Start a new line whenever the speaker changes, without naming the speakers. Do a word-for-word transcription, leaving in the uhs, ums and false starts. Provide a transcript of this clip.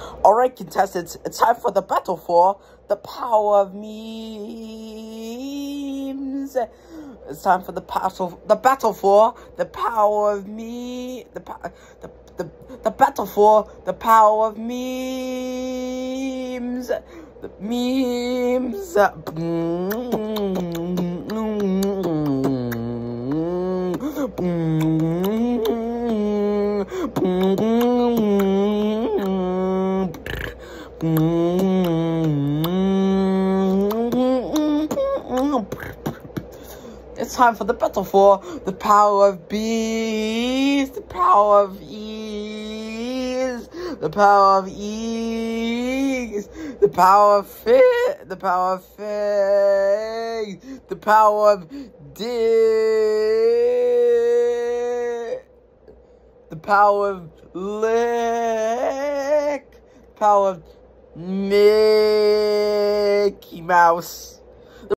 Alright, contestants, it's time for the battle for the power of memes. It's time for the battle, the battle for the power of me, the the the the battle for the power of memes, the memes. It's time for the battle for the power of bees, the power of ease, the power of ease, the power of fit, the power of faith, the power of dick, the power of lick, power of Mickey Mouse.